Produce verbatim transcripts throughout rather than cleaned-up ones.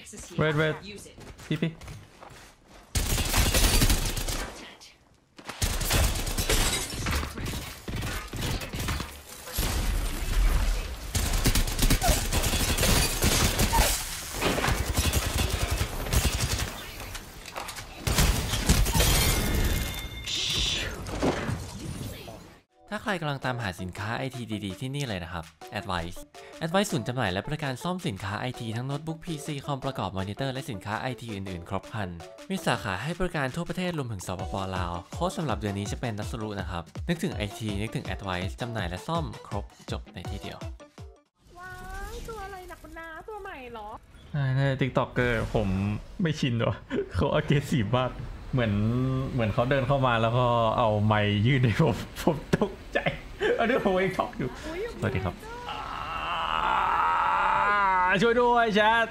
Red red พี่พี่ถ้าใครกำลังตามหาสินค้า ไอ ที ดีๆที่นี่เลยนะครับ Advice Advice ศูนย์จำหน่ายและบริการซ่อมสินค้า ไอ ที ทั้งโน้ตบุ๊ก พี ซี คอมประกอบมอนิเตอร์และสินค้า ไอ ที อื่นๆครบครันมีสาขาให้บริการทั่วประเทศรวมถึงสปป.ลาวโค้ดสำหรับเดือนนี้จะเป็นนัสรุนะครับนึกถึง ไอ ที นึกถึง Advice จำหน่ายและซ่อมครบจบในที่เดียวว้ายตัวอะไรหนักหนาตัวใหม่เหรอใช่ใน TikToker ผมไม่ชินหรอเขาอ aggressive มากเหมือนเหมือนเขาเดินเข้ามาแล้วก็เอาไมค์ยื่นให้ผมผมตกใจอันนี้ผมเองท็อกอยู่สวัสดีครับช่วยด้วยแชท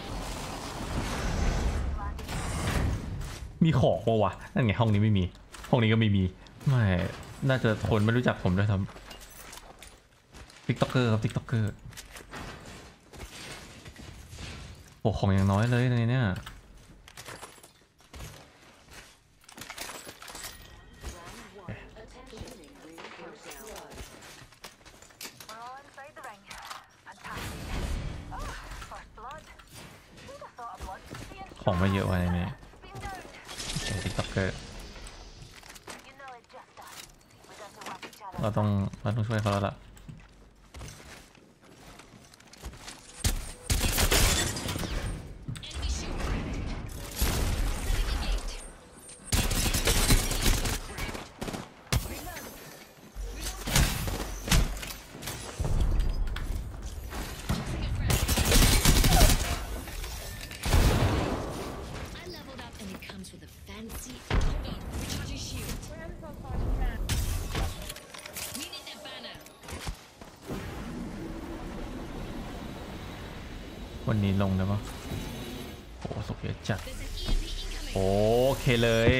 มีของปะวะนั่นไงห้องนี้ไม่มีห้องนี้ก็ไม่มีไม่น่าจะคนไม่รู้จักผมด้วยซ้ำ TikToker ครับ TikToker โอ้ของอย่างน้อยเลยในเนี้ยของไม่เยอะวันนี้ติ๊กต็อกเกอร์เราต้องเราต้องช่วยเขาแล้วล่ะวันนี้ลงได้ปะโอ้สุกเยอะจัดโอเคเลย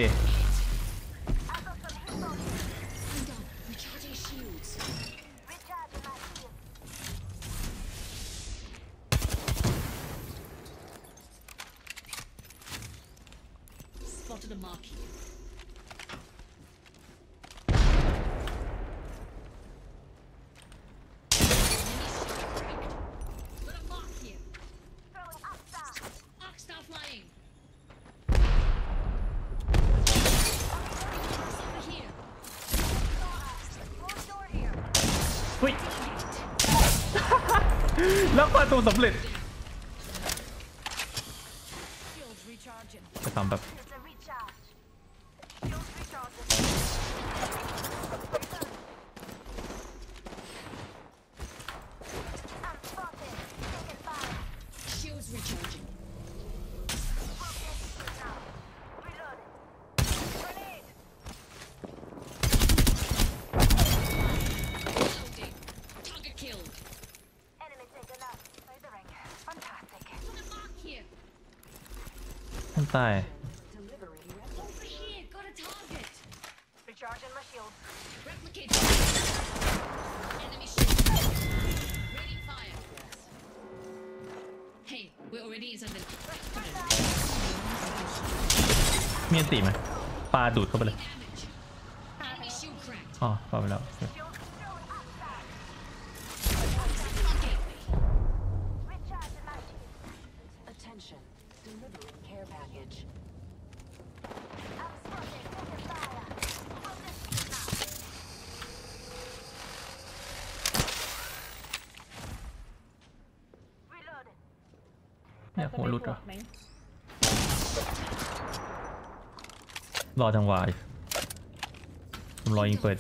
แล้วประตูสำเร็จจะทำแบบตายมีอันตีไหมปลาดูดเข้าไปเลยอ๋อปลาไปแล้วเนี่ยหัวหลุดเหรอรอจังหวะผมรอยิงเปิด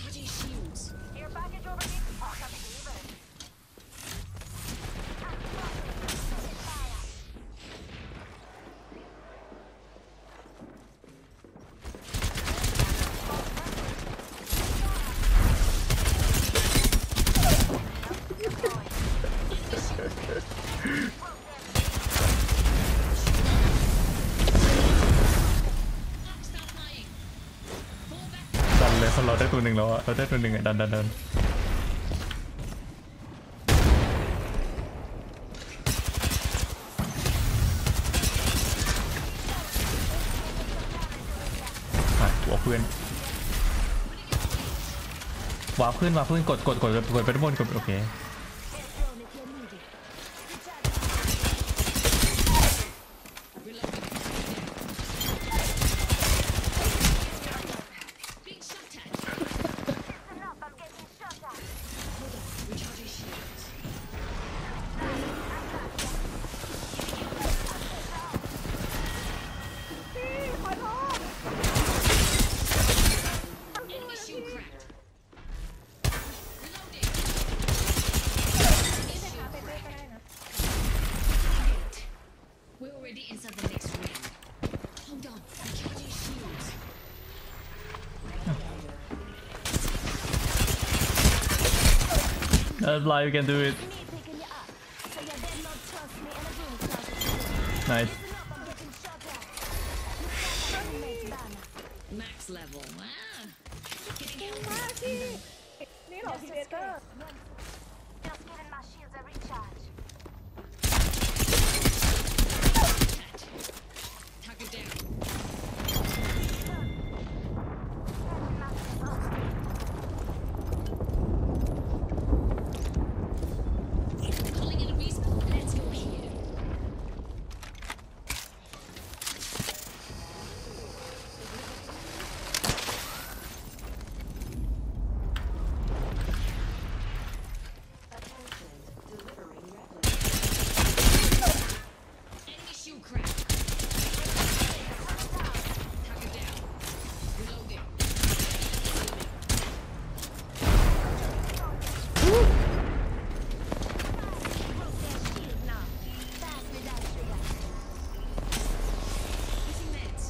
เราได้ตัวหนึ่งแล้วอะเราได้ตัวหนึ่งอะดันดันดันเพื่อนวาร์ปขึ้นวาร์ปขึ้นกดกดกดกดไปด้านบนกดโอเคThat's live, you can do it. Nice. Max level. Wow. นี่เหรอพีเดเตอร์ Target down. Calling enemies. Let's go here. Enemy shield cracked. Target down. Reloading. Using meds.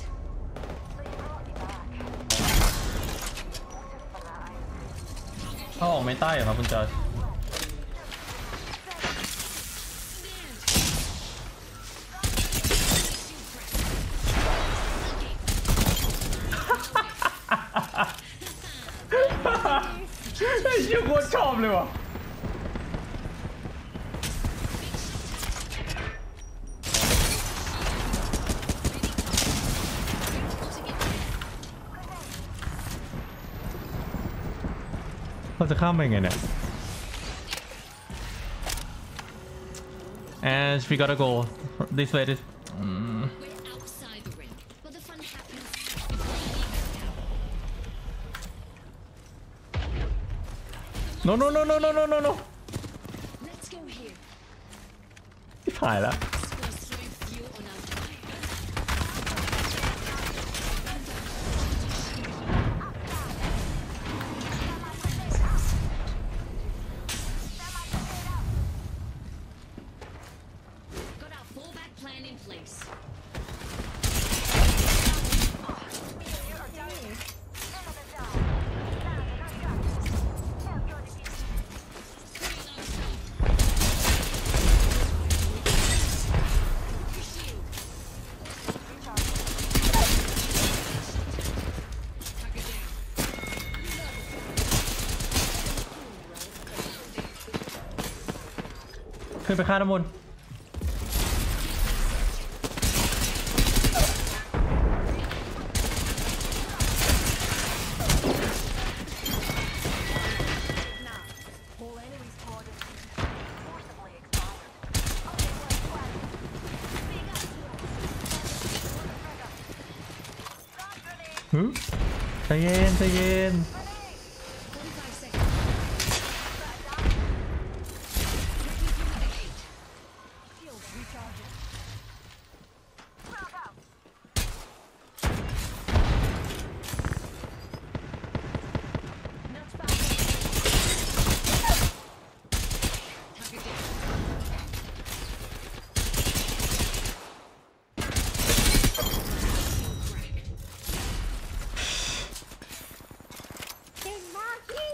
เขาออกไม่ใต้เหรอครับคุณจอร์จ ไอ้เหี้ยโคตรชอบเลยว่ะ เราจะข้ามไปไงเนี่ย and we gotta go this way this mm. We're outside the ring, but the fun happens before we leave now. no no no no no no no no Let's go here. ถ่ายแล้ว Squads throwing fuel on our fire. 'Got our fallback plan in place. Target down. ขึ้นไปฆ่าน้ำมนต์ หึใจเย็นใจเย็น forty-five seconds. Breaking through the gate. Shields recharging. Nuts back. Target down. Shield crack. เก่งมากพี่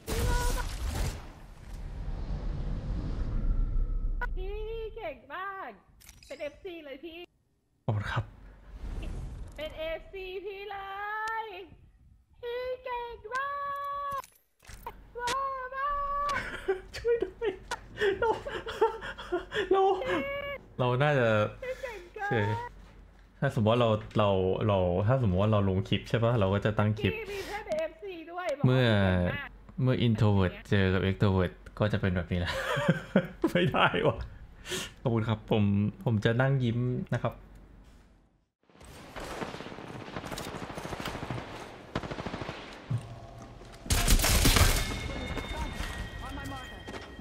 พี่เก่งมาก เป็น เอฟ ซี เลยพี่ขอบคุณครับเป็น เอฟ ซี พี่เลย พี่เก่งมากว้าวมากช่วยด้วยเราเราเราน่าจะพี่เก่งเกิเฉยนใช่ถ้าสมมติว่าเราเราเราถ้าสมมติว่าเราลงคลิปใช่ปะเราก็จะตั้งคลิปพี่มีเพื่อนในเอฟซีด้วยบอกว่าเมื่อก่งมากเมื่อ introvert เจอกับ extrovert ก็จะเป็นแบบนี้แหละ ไม่ได้วะขอบคุณครับผมผมจะนั่งยิ้มนะครับ On my marker.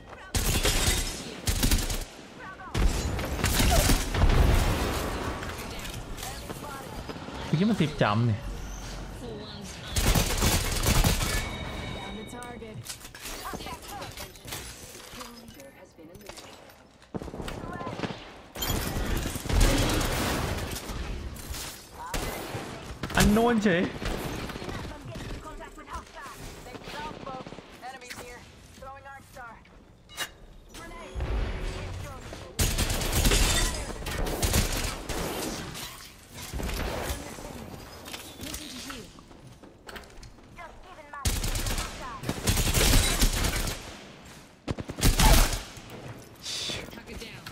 เมื่อกี้มันสิบจำเนี่ย Down the target. อันโน้นเฉย Enemies here. Throwing arc star. Listen to heal. Target down.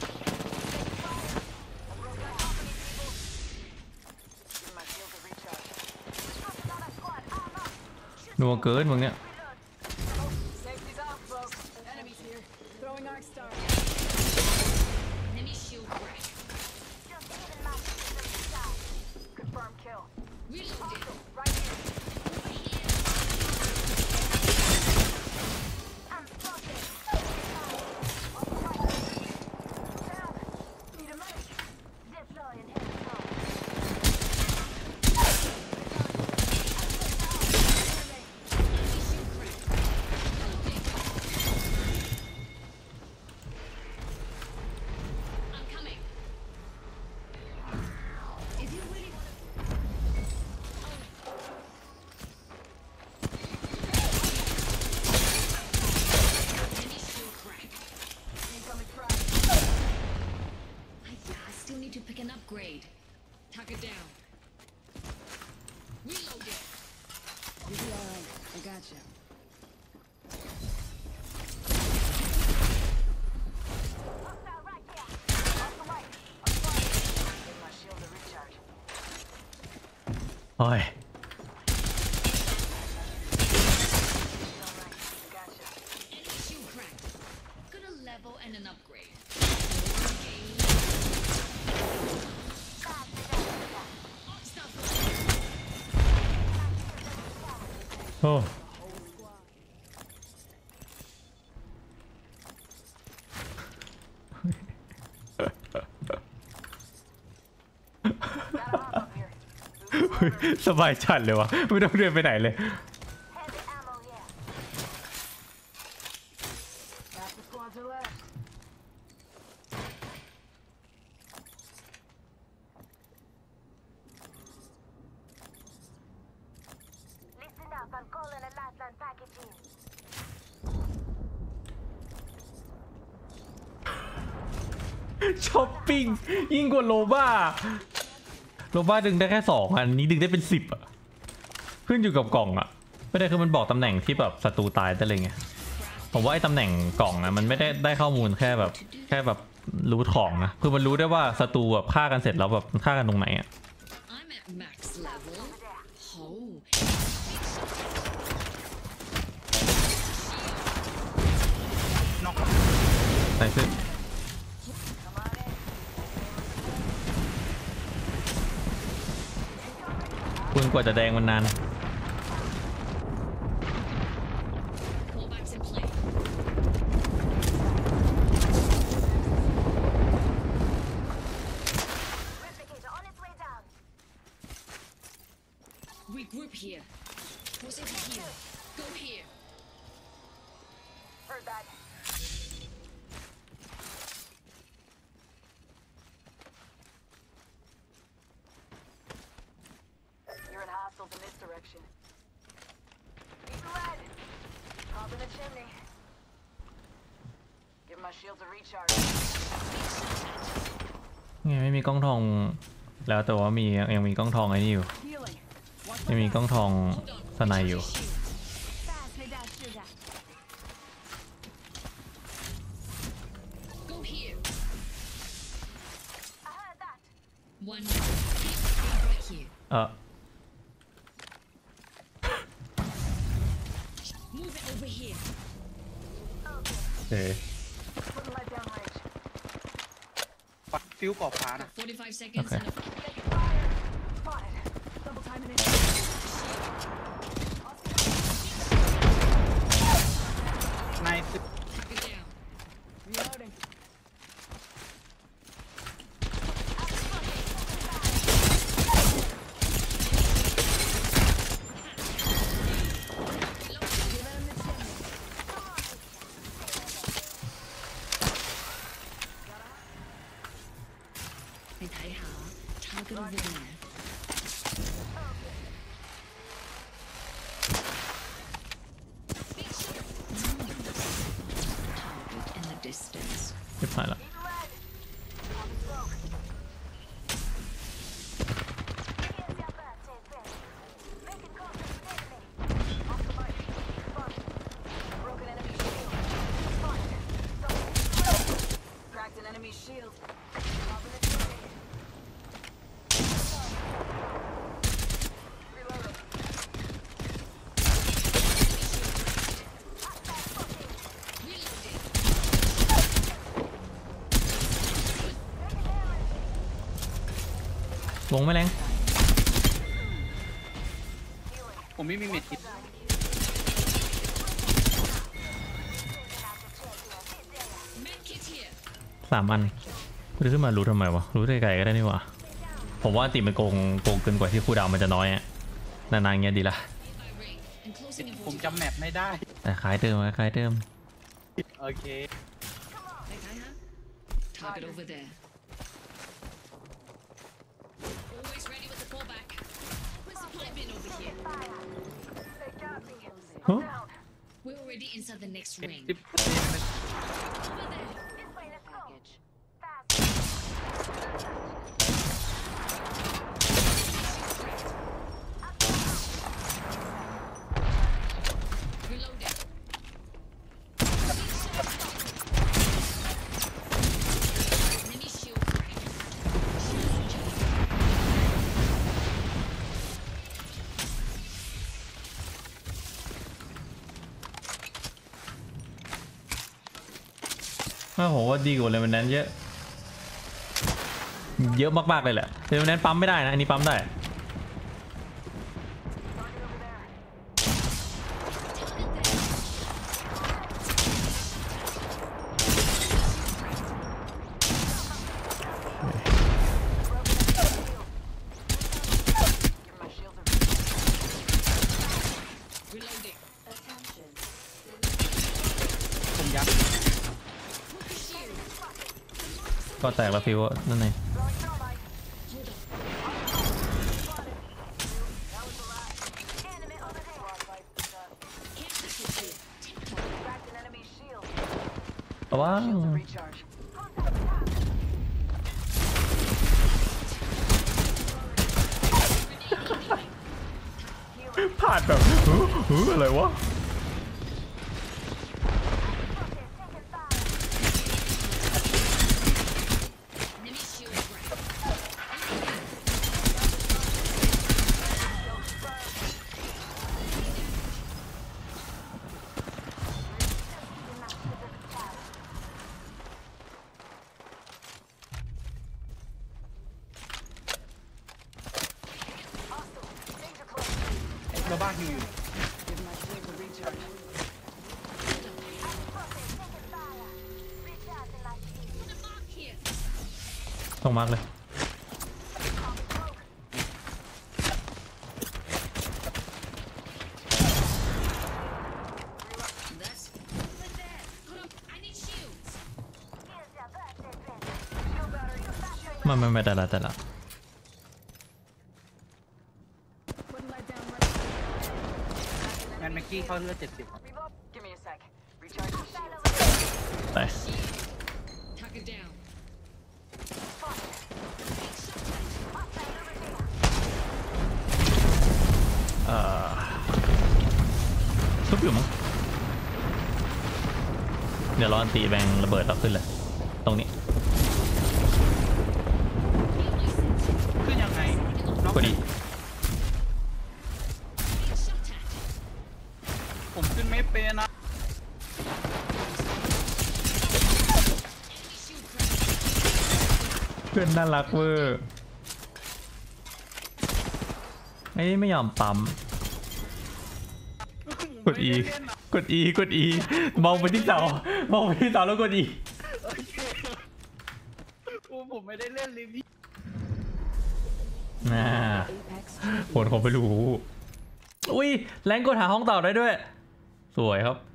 นัวเกินมึงเนี่ย Safety's off, folks. Enemies here. Throwing arc star. Enemy shield crack. Confirm kill. Reloaded. Right here. I'm spotted. Down. Need a medic. Deploying head. I'm coming. If you really want to. Enemy shield crack. Incoming crack. I still need to pick an upgrade. Target down. Reloaded. You'll be alright. I gotcha. Right here. Off the right. I'm flying. Give my shield a recharge. โอ้ย Alright. Gotcha. Enemy shield cracked. Got a level and an upgrade. โอ้ สบายจัดเลยวะไม่ต้องเดินไปไหนเลย Heavy ammo here. Half the squads are left. Listen up, I'm calling a lifeline package in. ช้อปปิ้งยิ่งกว่าโลบ้าโลบ้าดึงได้แค่สองอันนี้ดึงได้เป็นสิบอะขึ้นอยู่กับกล่องอะไม่ได้คือมันบอกตำแหน่งที่แบบศัตรูตายได้เลยไงผมว่าไอ้ตำแหน่งกล่องนะมันไม่ได้ได้ข้อมูลแค่แบบแค่แบบรู้ของนะคือมันรู้ได้ว่าศัตรูแบบฆ่ากันเสร็จแล้วแบบฆ่ากันตรงไหนอะ I'm at max level. Oh. ใส่ขึ้นคุณกว่าจะแดงมันนาน Pullbacks in play. Replicator on its way down. Regroup here. Who's over here? Go here. Heard that. You're in hostiles in this direction. Need red. Pop in the chimney. Give my shields a recharge. เนี่ยไม่มีกล้องทองแล้วแต่ว่ามียังมีกล้องทองไอ้นี่อยู่ Healing. Watch ยังมีกล้องทองสไนอยู่ Fast with that sugar. Go here. I heard that. One. เออ Move it over here. โอเค Wouldn't let down range. ปักฟิวกรอบฟ้านะ forty-five seconds. Okay. And a Spotted. Double timing it. ในสิบ target down. Reloading. Hey, hey, how? Target over there. Big shot. Target in the distance. ไม่ผ่านละ Eating red. On the smoke. Here's your birthday present. Making contact with enemy. Off the mic. Spotted. Broken enemy shield. Spotted. Double. Cracked an enemy shield. Popping it through. Reloading. วงไม่แรงผมไม่มีเม็ดคิด Med kit here. สามอันกูจะขึ้นมารู้ทำไมวะ รู้ได้ไกลก็ได้นี่หว่า ผมว่าติมันโกงโกงเกินกว่าที่คูลดาวน์มันจะน้อยอะนานๆเงี้ยดีละ By ring. And closing in ผม forty. จำแมปไม่ได้แต่ขายเติมขายเติมโอเค Hey, hey, huh? Target over there. Always ready with the fallback. Where's the supply bin over here? They got me. ฮะ Down. We're already inside the next ring. สิบ Over there. This way, let's go. Package. Fast. Reloading. Enemy shield cracked. ถ้าผมว่าดีกว่าเลเวนแนนเยอะ เยอะมากๆเลยแหละเลเวนแนนปั๊มไม่ได้นะ อันนี้ปั๊มได้ Target over there. Give my shield a Reloading. ผมยักก็แตกแล้วฟิวอะนั่นเอง throwing thermite. Hold on. Spotted. That was the last. Enemy over there. Squad fight. Uh, Care package here. Take target. cracked an enemy shield. ระวัง Shields a recharge. Contact down. ผ่านแบบหือหืออะไรวะ Taking fire. Enemy shield cracked. Danger close. เราบ้าฮิวอยู่ Give my shield a recharge. Taking fire. Recharging my shield. Put a mark here. ต้องมาร์กเลย That's over there. Hold on. I need shields. Here's your birthday present. Shield battery. ไม่ไม่ไม่แต่ละแต่ละ Wouldn't let down range. แมนแม็กกี้เข้าเลือดเจ็ดสิบ Reload. Give me a sec. Recharge my shield. แต่ Target down. Spotted. Hostile over there. เอ่อทุบอยู่มั้งเดี๋ยวรออันตีแบงระเบิดเราขึ้นเลย ตรงนี้คือยังไงน็อกพอดีผมขึ้นไม่เป็นนะเพื่อนน่ารักเวอร์ไอ้นี่ไม่ยอมปั๊มกด E กด E กด E มองไปที่เสามองไปที่เสาแล้วกด E โอเคโอ้ผมไม่ได้เล่นเลยพี่น่าผลผมไม่รู้อุ้ยแรงกดหาห้องต่อได้ด้วย สวยครับ